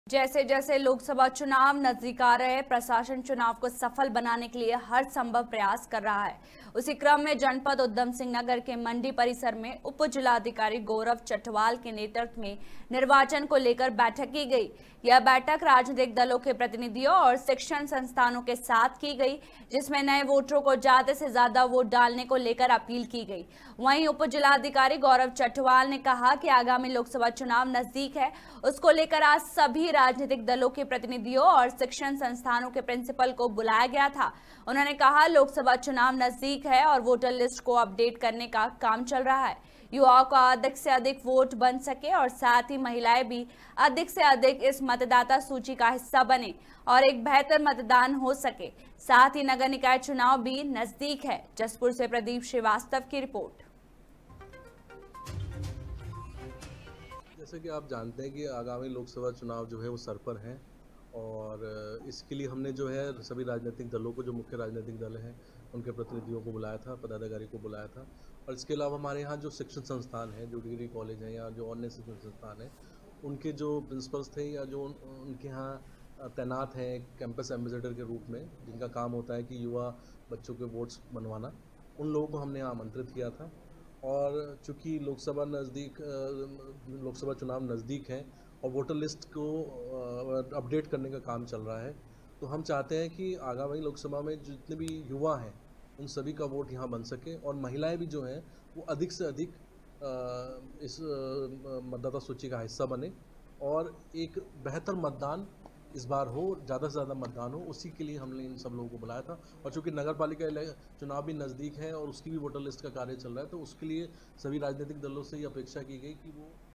जैसे जैसे लोकसभा चुनाव नजदीक आ रहे हैं, प्रशासन चुनाव को सफल बनाने के लिए हर संभव प्रयास कर रहा है। उसी क्रम में जनपद उधम सिंह नगर के मंडी परिसर में उप जिलाधिकारी गौरव चटवाल के नेतृत्व में निर्वाचन को लेकर बैठक की गई। यह बैठक राजनीतिक दलों के प्रतिनिधियों और शिक्षण संस्थानों के साथ की गई, जिसमें नए वोटरों को ज्यादा से ज्यादा वोट डालने को लेकर अपील की गई। वहीं उप जिलाधिकारी गौरव चटवाल ने कहा कि आगामी लोकसभा चुनाव नजदीक है, उसको लेकर आज सभी राजनीतिक दलों के प्रतिनिधियों और शिक्षण संस्थानों के प्रिंसिपल को बुलाया गया था। उन्होंने कहा, लोकसभा चुनाव नजदीक है और वोटर लिस्ट को अपडेट करने का काम चल रहा है। युवाओं का अधिक से अधिक वोट बन सके और साथ ही महिलाएं भी अधिक से अधिक इस मतदाता सूची का हिस्सा बने और एक बेहतर मतदान हो सके। साथ ही नगर निकाय चुनाव भी नजदीक है। जसपुर से प्रदीप श्रीवास्तव की रिपोर्ट। जैसे कि आप जानते हैं कि आगामी लोकसभा चुनाव जो है वो सर पर हैं और इसके लिए हमने जो है सभी राजनीतिक दलों को, जो मुख्य राजनीतिक दल हैं, उनके प्रतिनिधियों को बुलाया था, पदाधिकारी को बुलाया था। और इसके अलावा हमारे यहाँ जो शिक्षण संस्थान हैं, जो डिग्री कॉलेज हैं या जो अन्य शिक्षण संस्थान हैं, उनके जो प्रिंसिपल्स थे या जो उनके यहाँ तैनात हैं कैंपस एम्बेसडर के रूप में, जिनका काम होता है कि युवा बच्चों के वोट्स बनवाना, उन लोगों को हमने आमंत्रित किया था। और चूँकि लोकसभा चुनाव नज़दीक है और वोटर लिस्ट को अपडेट करने का काम चल रहा है, तो हम चाहते हैं कि आगामी लोकसभा में जितने भी युवा हैं उन सभी का वोट यहाँ बन सके और महिलाएं भी जो हैं वो अधिक से अधिक इस मतदाता सूची का हिस्सा बने और एक बेहतर मतदान इस बार हो, ज़्यादा से ज़्यादा मतदान हो। उसी के लिए हमने इन सब लोगों को बुलाया था। और चूँकि नगर पालिका चुनाव भी नज़दीक है और उसकी भी वोटर लिस्ट का कार्य चल रहा है, तो उसके लिए सभी राजनीतिक दलों से ये अपेक्षा की गई कि वो